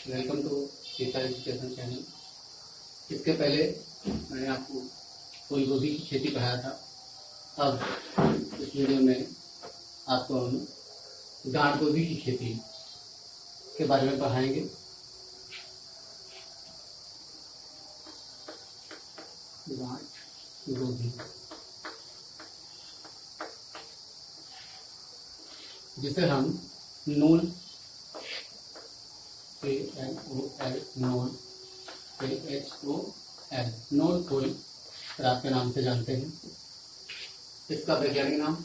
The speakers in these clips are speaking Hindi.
Welcome to Sita education channel. इसके पहले मैंने आपको फूल गोभी की खेती पढ़ाया था। अब इस वीडियो में आपको हम गांठ गोभी की खेती के बारे में पढ़ाएंगे। गांठ गोभी, जिसे हम नूल नोल नोल फूल रात के नाम से जानते हैं। इसका वैज्ञानिक नाम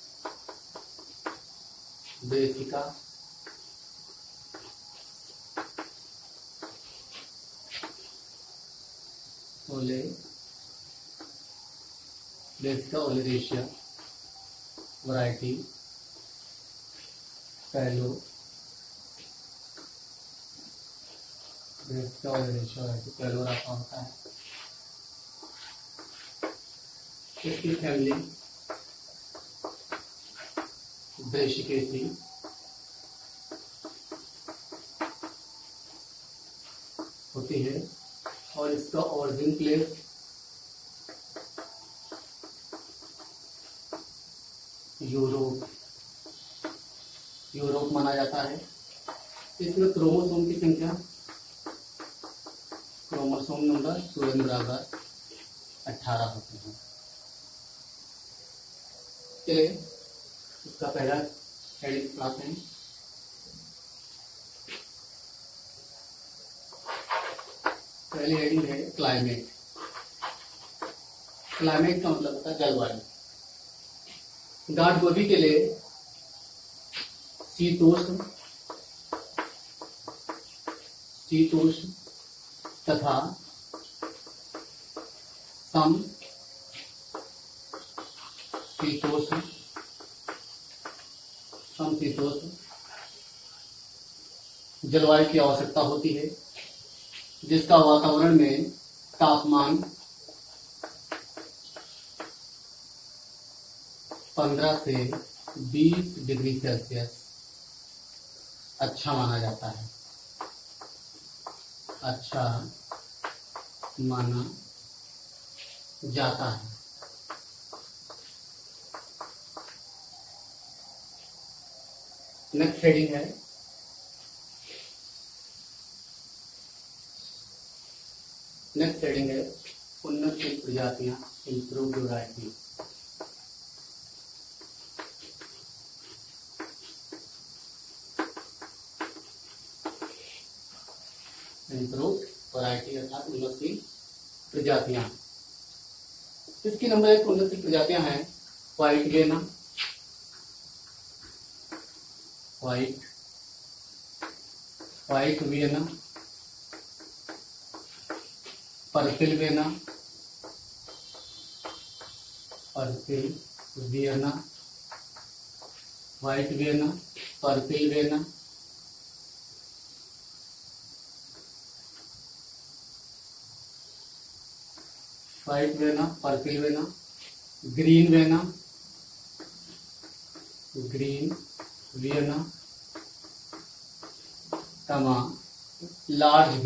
ब्रेसिका ओलेरेशिया वैरायटी पैलो पैलोरा का होता है। इसकी फैमिली ब्रेसिकेसी होती है और इसका ओरिजिन प्लेस यूरोप माना जाता है। इसमें क्रोमोसोम की संख्या क्रोमोसोम नंबर 2 18 होते हैं। चलिए इसका पहला हेडिंग पढ़ाते हैं। पहली हेडिंग है क्लाइमेट। क्लाइमेट का मतलब होता है जलवायु। गांठ गोभी के लिए शीतोष्ण तथा समशीतोष्ण जलवायु की आवश्यकता होती है, जिसका वातावरण में तापमान 15 से 20 डिग्री सेल्सियस अच्छा माना जाता है। नेक्स्ट हेडिंग है उन्नतशील प्रजातियां, इम्प्रूव्ड वैरायटी। इम्प्रूव्ड वैरायटी अर्थात उन्नतशील प्रजातियां। इसकी नंबर 1 उन्नतशील प्रजातियां हैं white Vienna, purple Vienna, white Vienna, purple Vienna, purple Vienna, green Vienna, large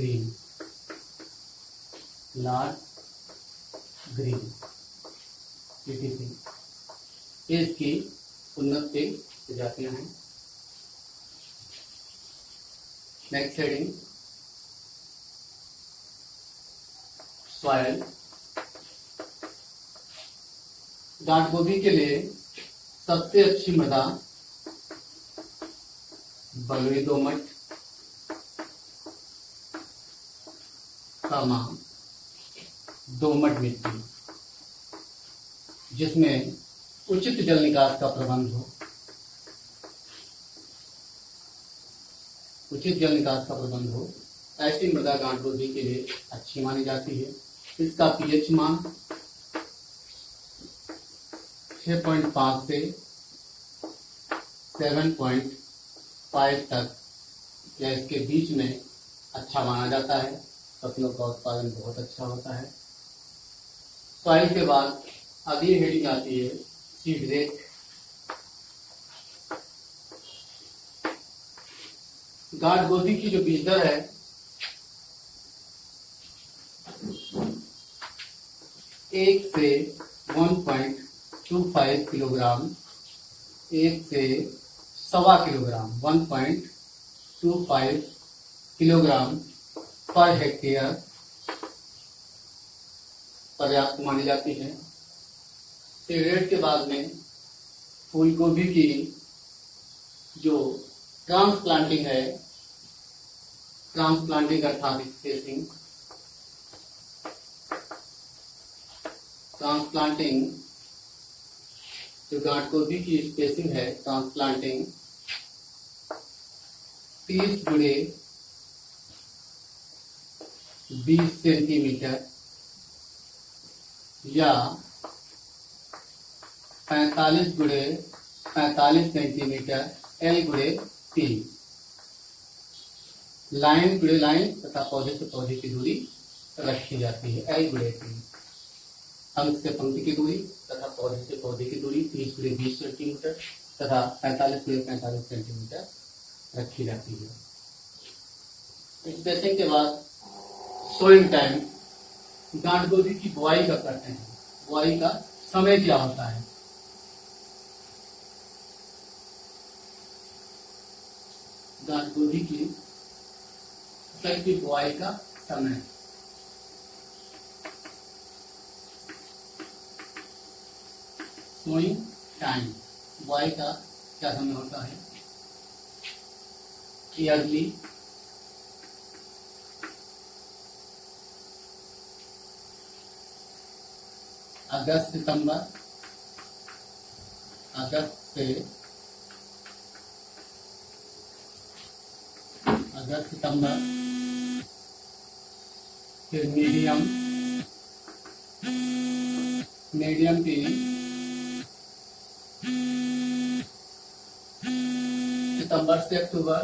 green etc. ये इसकी उन्नतशील प्रजातियां हैं। Next heading soil. गांठ गोभी के लिए सबसे अच्छी मृदा बलुई दोमट, दोमट मिट्टी, जिसमें उचित जल निकास का प्रबंध हो। ऐसी मृदा गांठ गोभी के लिए अच्छी मानी जाती है। इसका पीएच मान 6.5 से 7.5 तक या इसके बीच में अच्छा माना जाता है। फसलों का उत्पादन बहुत अच्छा होता है। सॉइल के बाद अगली हेडिंग आती है सीड रेट। गांठ गोभी की जो बीज दर है 1 से 1.25 किलोग्राम, 1 से 1.25 किलोग्राम, 1.25 किलोग्राम पर हेक्टेयर पर्याप्त मानी जाती है। सीड के बाद में फूल गोभी की जो ट्रांसप्लांटिंग है, ट्रांसप्लांटिंग अर्थात स्पेसिंग, ट्रांसप्लांटिंग जो गांठ गोभी की स्पेसिंग है, ट्रांसप्लांटिंग 30 गुणे 20 सेंटीमीटर या 45 गुणे 45 सेंटीमीटर L गुणे 3, लाइन गुणे लाइन तथा पौधे से पौधे की दूरी रखी जाती है। L गुणे 3, पंक्ति से पंक्ति की दूरी तथा पौधे से पौधे की दूरी 30 गुणे 20 सेंटीमीटर तथा 45 गुणे 45 सेंटीमीटर रखी जाती है। स्पेसिंग के बाद सोइंग टाइम, गांठ गोभी की बुआई कब करते हैं, बुआई का समय क्या होता है। गांठ गोभी की फसल की बुआई का समय सोइंग टाइम, बुआई का क्या समय होता है। ईयरली अगस्त सितंबर, अगस्त से अगस्त सितंबर, फिर मीडियम, मीडियम की सितंबर से अक्टूबर,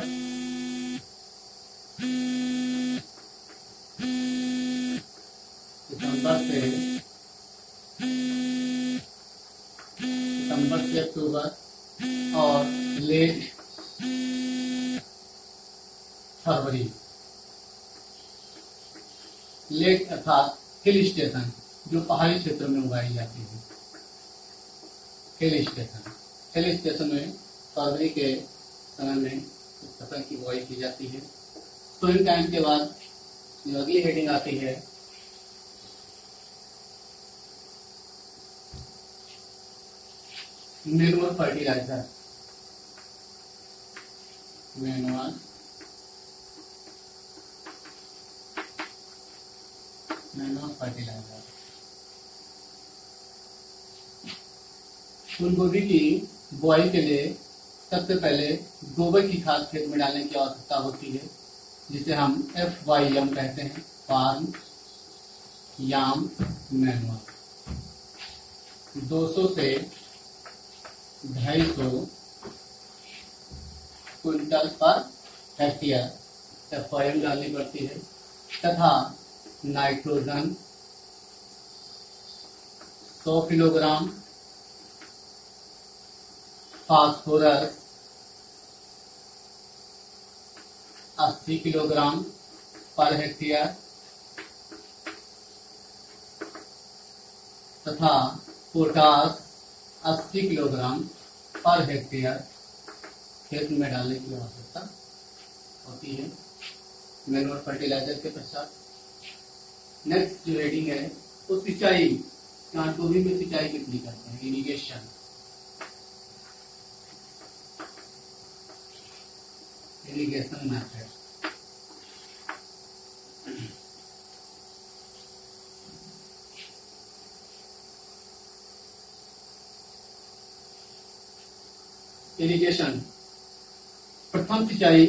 सितंबर से अक्टूबर और लेट फरवरी। लेट अर्थात हिल स्टेशन, जो पहाड़ी क्षेत्र में उगाई जाती है। हिल स्टेशन, हिल स्टेशन में फरवरी के समय में इस फसल की बुआई की जाती है। सोइंग टाइम के बाद जो अगली हेडिंग आती है, मैनुअल फर्टिलाइजर, मैनुअल फर्टिलाइजर। फूल गोभी की बुआई के लिए सबसे पहले गोबर की खाद खेत में डालने की आवश्यकता होती है, जिसे हम FYM कहते हैं, फार्म याम मैनुअल। 200 से 250 क्विंटल पर हेक्टेयर FYM डालनी पड़ती है तथा नाइट्रोजन 100 किलोग्राम, फास्फोरस 80 किलोग्राम पर हेक्टेयर तथा पोटास 80 किलोग्राम पर हेक्टेयर खेत में डालने की आवश्यकता होती है मैनुअल फर्टिलाइजर के पश्चात। नेक्स्ट जो हेडिंग है वो सिंचाई, गांठ गोभी में सिंचाई कितनी करते हैं, इरिगेशन। इरिगेशन मेथड, इरिगेशन प्रथम सिंचाई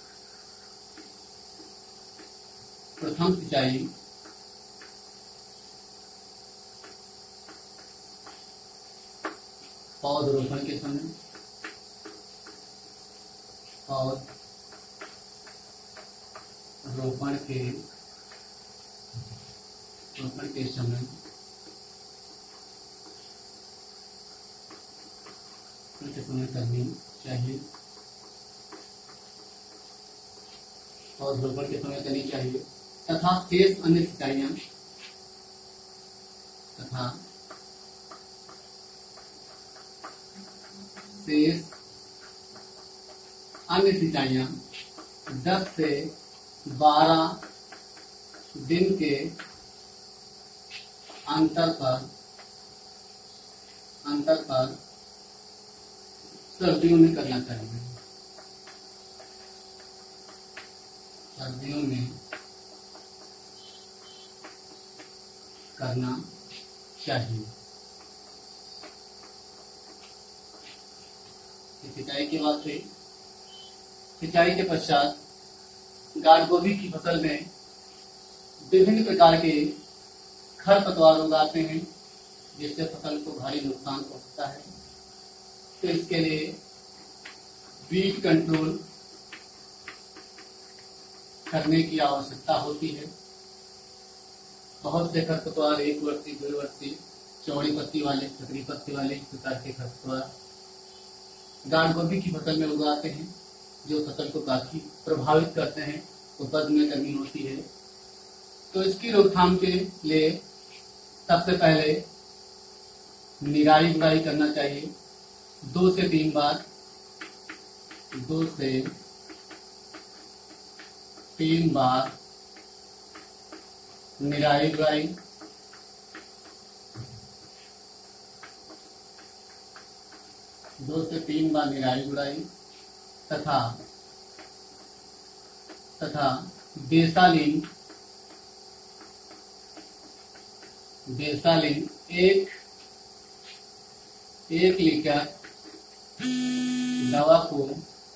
पौधरोपण के समय, पौधरोपण के समय करनी चाहिए, पौधरोपण के समय करनी चाहिए तथा शेष अन्य सिंचाइयां तथा शेष अन्य सिंचाइयां 10 से 12 दिन के अंतर पर सर्दियों में करना चाहिए। सर्दियों में करना चाहिए। सिंचाई के बाद से सिंचाई के पश्चात गाढ़ गोभी की फसल में विभिन्न प्रकार के खरपतवार उगाते हैं, जिससे फसल को भारी नुकसान पहुंचता है। तो इसके लिए वीड कंट्रोल करने की आवश्यकता होती है। बहुत से खरपतवार 1 वर्षीय, 2 वर्षीय, चौड़ी पत्ती वाले, सकरी पत्ती वाले, इस प्रकार के खरपतवार गाढ़ गोभी की फसल में उगाते हैं, जो फसल को काफी प्रभावित करते हैं, उपज में कमी होती है। तो इसकी रोकथाम के लिए सबसे पहले निराई गुड़ाई करना चाहिए 2 से 3 बार। 2 से 3 बार निराई गुड़ाई। निराई गुड़ाई तथा बेसालीन 1 लीटर दवा को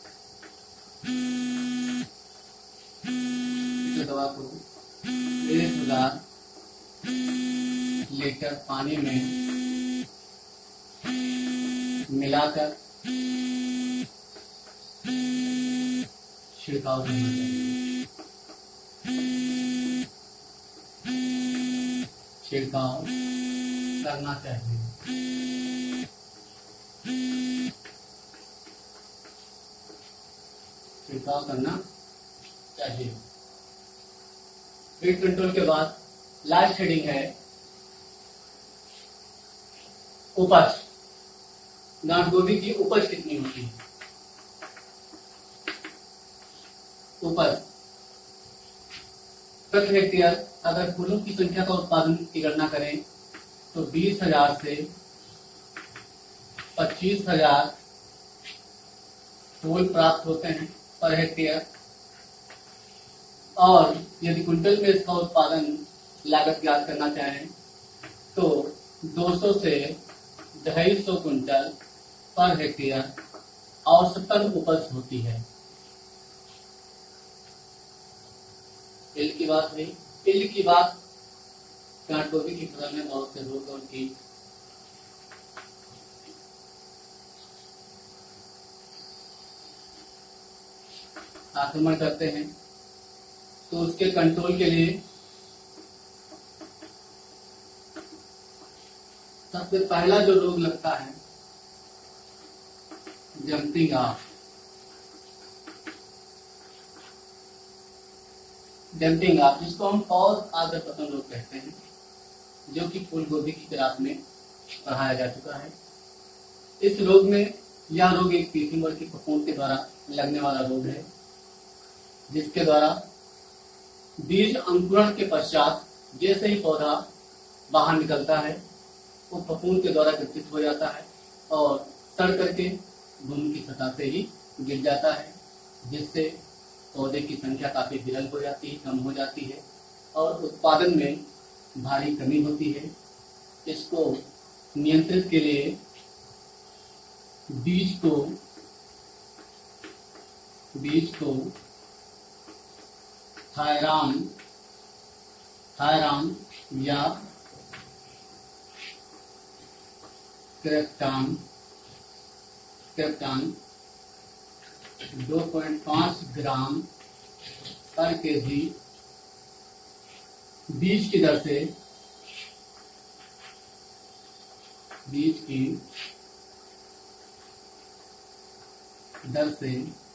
1000 लीटर पानी में मिलाकर छिड़काव करना चाहिए। छिड़काव करना चाहिए। वीड कंट्रोल के बाद लास्ट हेडिंग है उपज। गांठ गोभी की उपज कितनी होती है? उपज प्रति हेक्टेयर अगर फूलों की संख्या का उत्पादन की गणना करें तो 20,000 से 25,000 फूल प्राप्त होते हैं पर हेक्टेयर। और यदि क्विंटल में इसका उत्पादन लागत ज्ञात करना चाहें तो 200 से 250 क्विंटल पर हेक्टेयर औसतन उपज होती है। तिल की बात हुई। तिल की बात गांठ गोभी की फसल में बहुत से रोग और कीट आक्रमण करते हैं, तो उसके कंट्रोल के लिए सबसे पहला जो रोग लगता है जंपिंग ऑफ। जंपिंग ऑफ जिसको हम पौध आदर पतन रोग कहते हैं, जो कि फूल गोभी की क्राप में पढ़ाया जा चुका है। इस रोग में यह रोग एक तीसरी वर्ग की फफूंद के द्वारा लगने वाला रोग है, जिसके द्वारा बीज अंकुरण के पश्चात जैसे ही पौधा बाहर निकलता है वो फफूंद के द्वारा ग्रसित हो जाता है और सड़ करके भूमि की सतह से ही गिर जाता है, जिससे पौधे की संख्या काफी विरल हो जाती है, कम हो जाती है और उत्पादन में भारी कमी होती है। इसको नियंत्रित के लिए बीज को थायराम या क्रेप्टान 2.5 ग्राम पर केजी बीज की दर से